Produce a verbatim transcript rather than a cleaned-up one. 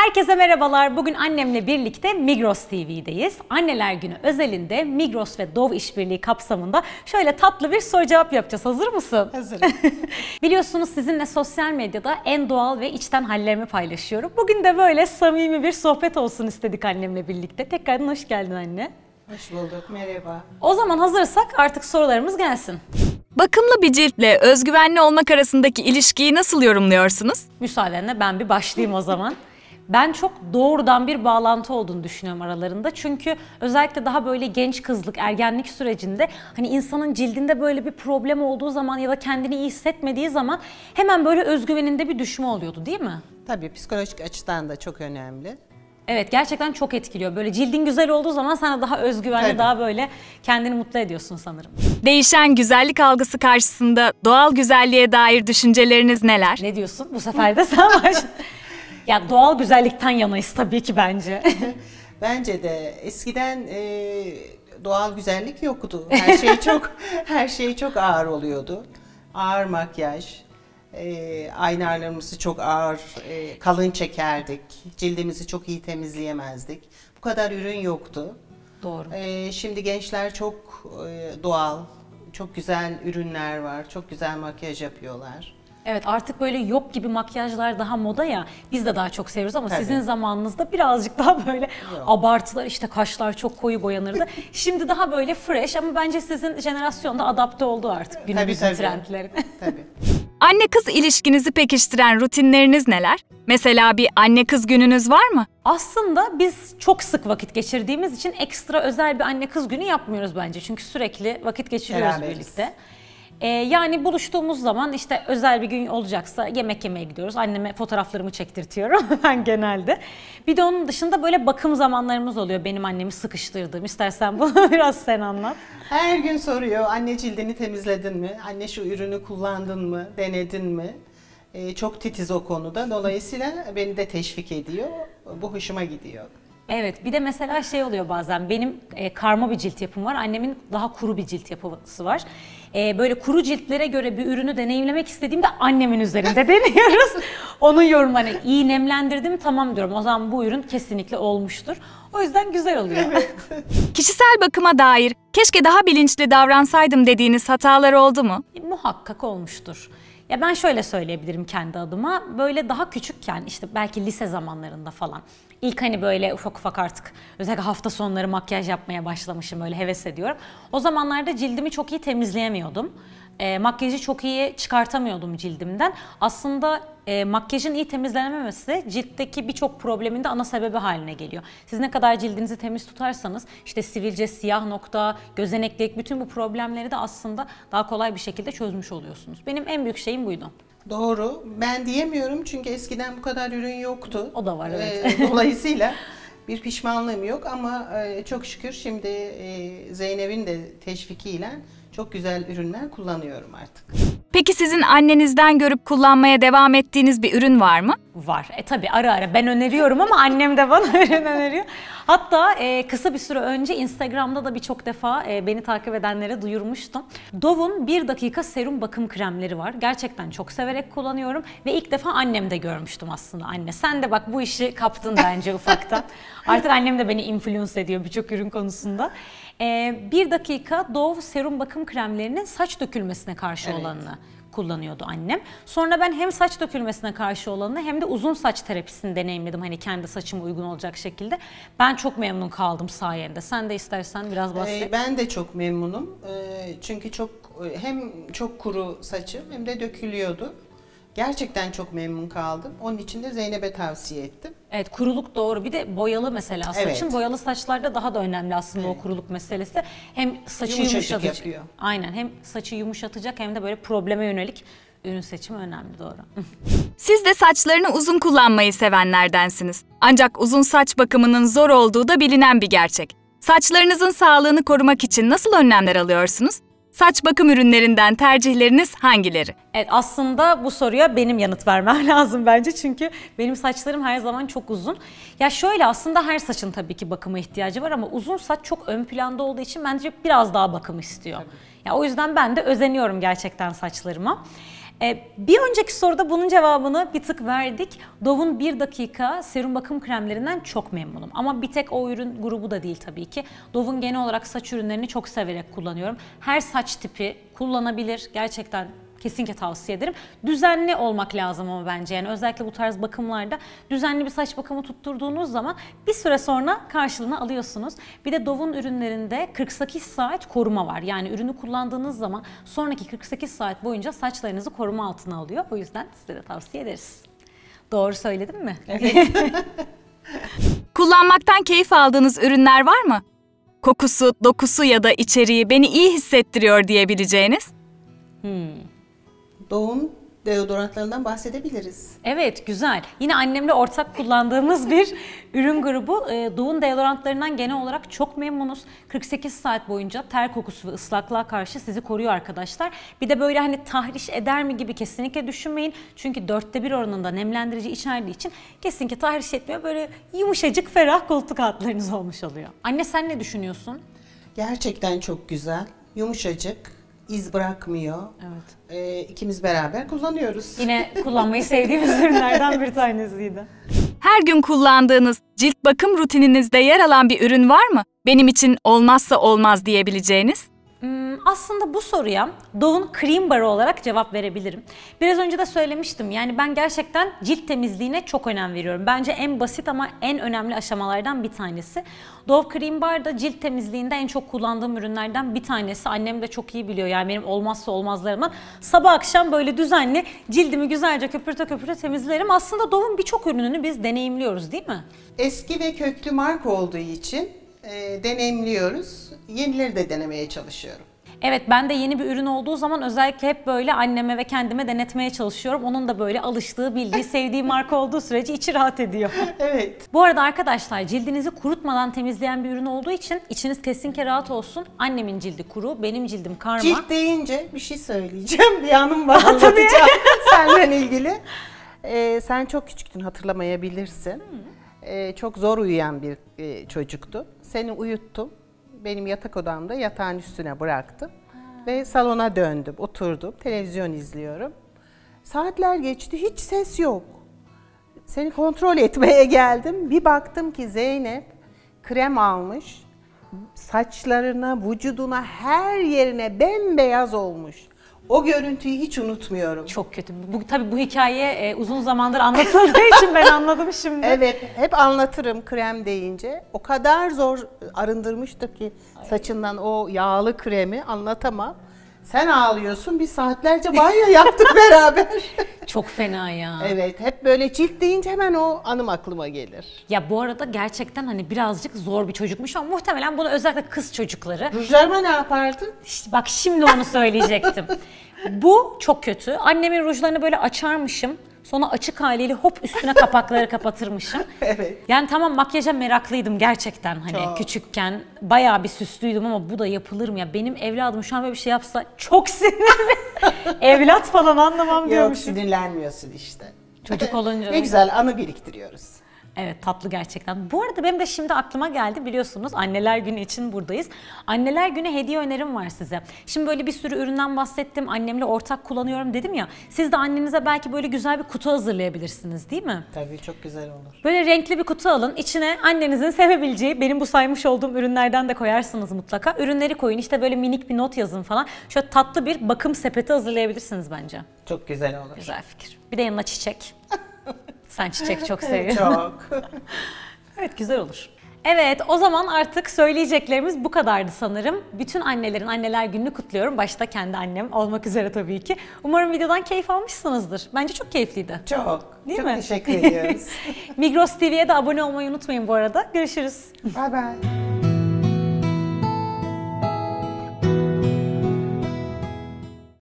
Herkese merhabalar. Bugün annemle birlikte Migros T V'deyiz. Anneler Günü özelinde Migros ve Dove işbirliği kapsamında şöyle tatlı bir soru cevap yapacağız. Hazır mısın? Hazırım. Biliyorsunuz sizinle sosyal medyada en doğal ve içten hallerimi paylaşıyorum. Bugün de böyle samimi bir sohbet olsun istedik annemle birlikte. Tekrardan hoş geldin anne. Hoş bulduk. Merhaba. O zaman hazırsak artık sorularımız gelsin. Bakımlı bir ciltle özgüvenli olmak arasındaki ilişkiyi nasıl yorumluyorsunuz? Müsaadenle ben bir başlayayım o zaman. Ben çok doğrudan bir bağlantı olduğunu düşünüyorum aralarında. Çünkü özellikle daha böyle genç kızlık, ergenlik sürecinde hani insanın cildinde böyle bir problem olduğu zaman ya da kendini iyi hissetmediği zaman hemen böyle özgüveninde bir düşme oluyordu, değil mi? Tabii psikolojik açıdan da çok önemli. Evet, gerçekten çok etkiliyor. Böyle cildin güzel olduğu zaman sana daha özgüvenli, Tabii. daha böyle kendini mutlu ediyorsun sanırım. Değişen güzellik algısı karşısında doğal güzelliğe dair düşünceleriniz neler? Ne diyorsun? Bu sefer de sen baş. Ya doğal güzellikten yanayız tabii ki bence. Bence de eskiden e, doğal güzellik yoktu. Her şey çok her şey çok ağır oluyordu. Ağır makyaj, e, eyelinerlarımızı çok ağır, e, kalın çekerdik. Cildimizi çok iyi temizleyemezdik. Bu kadar ürün yoktu. Doğru. E, şimdi gençler çok e, doğal, çok güzel ürünler var. Çok güzel makyaj yapıyorlar. Evet, artık böyle yok gibi makyajlar daha moda ya, biz de daha çok seviyoruz ama Tabii. sizin zamanınızda birazcık daha böyle Yok. abartılar, işte kaşlar çok koyu boyanırdı. Şimdi daha böyle fresh ama bence sizin jenerasyonda adapte oldu artık günümüzün tabii. trendlerine. Tabii. Anne kız ilişkinizi pekiştiren rutinleriniz neler? Mesela bir anne kız gününüz var mı? Aslında biz çok sık vakit geçirdiğimiz için ekstra özel bir anne kız günü yapmıyoruz bence. Çünkü sürekli vakit geçiriyoruz Beraberiz. birlikte. Ee, yani buluştuğumuz zaman işte özel bir gün olacaksa yemek yemeye gidiyoruz. Anneme fotoğraflarımı çektirtiyorum ben genelde. Bir de onun dışında böyle bakım zamanlarımız oluyor. Benim annemi sıkıştırdığım. İstersen bunu biraz sen anlat. Her gün soruyor, anne cildini temizledin mi? Anne şu ürünü kullandın mı? Denedin mi? Ee, çok titiz o konuda. Dolayısıyla beni de teşvik ediyor. Bu hoşuma gidiyor. Evet, bir de mesela şey oluyor bazen, benim e, karma bir cilt yapım var, annemin daha kuru bir cilt yapısı var. E, böyle kuru ciltlere göre bir ürünü deneyimlemek istediğimde annemin üzerinde deniyoruz. Onun yorumu hani iyi nemlendirdim, tamam diyorum, o zaman bu ürün kesinlikle olmuştur. O yüzden güzel oluyor. Kişisel bakıma dair keşke daha bilinçli davransaydım dediğiniz hatalar oldu mu? E, muhakkak olmuştur. Ya ben şöyle söyleyebilirim kendi adıma, böyle daha küçükken işte belki lise zamanlarında falan ilk hani böyle ufak ufak artık özellikle hafta sonları makyaj yapmaya başlamışım, böyle heves ediyorum. O zamanlarda cildimi çok iyi temizleyemiyordum. E, makyajı çok iyi çıkartamıyordum cildimden. Aslında e, makyajın iyi temizlenememesi ciltteki birçok problemin de ana sebebi haline geliyor. Siz ne kadar cildinizi temiz tutarsanız işte sivilce, siyah nokta, gözeneklik, bütün bu problemleri de aslında daha kolay bir şekilde çözmüş oluyorsunuz. Benim en büyük şeyim buydu. Doğru. Ben diyemiyorum çünkü eskiden bu kadar ürün yoktu. O da var, evet. Ee, dolayısıyla bir pişmanlığım yok ama e, çok şükür şimdi e, Zeynep'in de teşvikiyle çok güzel ürünler kullanıyorum artık. Peki sizin annenizden görüp kullanmaya devam ettiğiniz bir ürün var mı? Var. E tabii ara ara ben öneriyorum ama annem de bana ürün öneriyor. Hatta e, kısa bir süre önce Instagram'da da birçok defa e, beni takip edenlere duyurmuştum. Dove'un bir dakika serum bakım kremleri var. Gerçekten çok severek kullanıyorum ve ilk defa annemde görmüştüm aslında. Anne sen de bak bu işi kaptın bence ufaktan. Artık annem de beni influence ediyor birçok ürün konusunda. E, bir dakika Dove serum bakım kremlerinin saç dökülmesine karşı Evet. olanını kullanıyordu annem. Sonra ben hem saç dökülmesine karşı olanını hem de uzun saç terapisini deneyimledim. Hani kendi saçıma uygun olacak şekilde. Ben çok memnun kaldım sayende. Sen de istersen biraz bahset. Ee, ben de çok memnunum. Ee, çünkü çok hem çok kuru saçım hem de dökülüyordu. Gerçekten çok memnun kaldım. Onun için de Zeynep'e tavsiye ettim. Evet, kuruluk doğru. Bir de boyalı mesela saçın. Evet. Boyalı saçlarda daha da önemli aslında Evet. o kuruluk meselesi. Hem saçı Yumuşacık yumuşatacak. yapıyor. Aynen, hem saçı yumuşatacak hem de böyle probleme yönelik ürün seçimi önemli, doğru. Siz de saçlarını uzun kullanmayı sevenlerdensiniz. Ancak uzun saç bakımının zor olduğu da bilinen bir gerçek. Saçlarınızın sağlığını korumak için nasıl önlemler alıyorsunuz? Saç bakım ürünlerinden tercihleriniz hangileri? Evet, aslında bu soruya benim yanıt vermem lazım bence çünkü benim saçlarım her zaman çok uzun. Ya şöyle, aslında her saçın tabii ki bakıma ihtiyacı var ama uzun saç çok ön planda olduğu için bence biraz daha bakım istiyor. Ya o yüzden ben de özeniyorum gerçekten saçlarıma. Ee, bir önceki soruda bunun cevabını bir tık verdik. Dove'un bir dakika serum bakım kremlerinden çok memnunum. Ama bir tek o ürün grubu da değil tabii ki. Dove'un genel olarak saç ürünlerini çok severek kullanıyorum. Her saç tipi kullanabilir. Gerçekten kesinlikle tavsiye ederim. Düzenli olmak lazım ama bence. Yani özellikle bu tarz bakımlarda düzenli bir saç bakımı tutturduğunuz zaman bir süre sonra karşılığını alıyorsunuz. Bir de Dove'un ürünlerinde kırk sekiz saat koruma var. Yani ürünü kullandığınız zaman sonraki kırk sekiz saat boyunca saçlarınızı koruma altına alıyor. O yüzden size de tavsiye ederiz. Doğru söyledim mi? Evet. Kullanmaktan keyif aldığınız ürünler var mı? Kokusu, dokusu ya da içeriği beni iyi hissettiriyor diyebileceğiniz? Hmm. Dove'un deodorantlarından bahsedebiliriz. Evet, güzel. Yine annemle ortak kullandığımız bir ürün grubu. E, Dove'un deodorantlarından genel olarak çok memnunuz. kırk sekiz saat boyunca ter kokusu ve ıslaklığa karşı sizi koruyor arkadaşlar. Bir de böyle hani tahriş eder mi gibi kesinlikle düşünmeyin. Çünkü dörtte bir oranında nemlendirici içerdiği için kesinlikle tahriş etmiyor. Böyle yumuşacık, ferah koltuk altlarınız olmuş oluyor. Anne sen ne düşünüyorsun? Gerçekten çok güzel, yumuşacık, iz bırakmıyor. Evet. Ee, ikimiz beraber kullanıyoruz. Yine kullanmayı sevdiğimiz ürünlerden bir tanesiydi. Her gün kullandığınız cilt bakım rutininizde yer alan bir ürün var mı? Benim için olmazsa olmaz diyebileceğiniz? Hmm, aslında bu soruya Dove'un Cream Bar'ı olarak cevap verebilirim. Biraz önce de söylemiştim. Yani ben gerçekten cilt temizliğine çok önem veriyorum. Bence en basit ama en önemli aşamalardan bir tanesi. Dove Cream Bar da cilt temizliğinde en çok kullandığım ürünlerden bir tanesi. Annem de çok iyi biliyor. Yani benim olmazsa olmazlarımdan. Sabah akşam böyle düzenli cildimi güzelce köpürte köpürte temizlerim. Aslında Dove'un birçok ürününü biz deneyimliyoruz değil mi? Eski ve köklü marka olduğu için e, deneyimliyoruz. Yenileri de denemeye çalışıyorum. Evet, ben de yeni bir ürün olduğu zaman özellikle hep böyle anneme ve kendime denetmeye çalışıyorum. Onun da böyle alıştığı, bildiği, sevdiği marka olduğu sürece içi rahat ediyor. Evet. Bu arada arkadaşlar, cildinizi kurutmadan temizleyen bir ürün olduğu için içiniz kesinlikle rahat olsun. Annemin cildi kuru, benim cildim karma. Cilt deyince bir şey söyleyeceğim. Bir anım var, anlatacağım seninle ilgili. Ee, sen çok küçüktün, hatırlamayabilirsin. Hmm. Ee, çok zor uyuyan bir e, çocuktu. Seni uyuttum. Benim yatak odamda yatağın üstüne bıraktım. Ha. Ve salona döndüm, oturdum, televizyon izliyorum. Saatler geçti, hiç ses yok. Seni kontrol etmeye geldim. Bir baktım ki Zeynep krem almış. Saçlarına, vücuduna, her yerine bembeyaz olmuş. O görüntüyü hiç unutmuyorum. Çok kötü. Bu, tabii bu hikaye e, uzun zamandır anlatıldığı için ben anladım şimdi. Evet, hep anlatırım krem deyince. O kadar zor arındırmıştı ki saçından o yağlı kremi, anlatamam. Sen ağlıyorsun, biz saatlerce banyo yaptık beraber. Çok fena ya. Evet, hep böyle cilt deyince hemen o anım aklıma gelir. Ya bu arada gerçekten hani birazcık zor bir çocukmuş ama muhtemelen bunu özellikle kız çocukları. Rujlarıma ne yapardın? İşte bak şimdi onu söyleyecektim. Bu çok kötü. Annemin rujlarını böyle açarmışım. Sonra açık haliyle hop üstüne kapakları kapatırmışım. Evet. Yani tamam, makyaja meraklıydım gerçekten hani çok. Küçükken. Bayağı bir süslüydüm ama bu da yapılır mı ya? Benim evladım şu an böyle bir şey yapsa çok sinirli. Evlat falan anlamam Yok, diyormuşum. sinirlenmiyorsun işte. Çocuk olunca. Ne güzel anı biriktiriyoruz. Evet, tatlı gerçekten. Bu arada benim de şimdi aklıma geldi, biliyorsunuz Anneler Günü için buradayız. Anneler Günü hediye önerim var size. Şimdi böyle bir sürü üründen bahsettim, annemle ortak kullanıyorum dedim ya. Siz de annenize belki böyle güzel bir kutu hazırlayabilirsiniz değil mi? Tabii, çok güzel olur. Böyle renkli bir kutu alın, içine annenizin sevebileceği, benim bu saymış olduğum ürünlerden de koyarsınız mutlaka. Ürünleri koyun, işte böyle minik bir not yazın falan. Şöyle tatlı bir bakım sepeti hazırlayabilirsiniz bence. Çok güzel olur. Güzel fikir. Bir de yanına çiçek. Sen çiçek çok seviyorsun. Çok. Evet, güzel olur. Evet, o zaman artık söyleyeceklerimiz bu kadardı sanırım. Bütün annelerin Anneler Günü'nü kutluyorum. Başta kendi annem olmak üzere tabii ki. Umarım videodan keyif almışsınızdır. Bence çok keyifliydi. Çok. Değil çok mi? teşekkür ediyoruz. Migros T V'ye de abone olmayı unutmayın bu arada. Görüşürüz. Bye bye.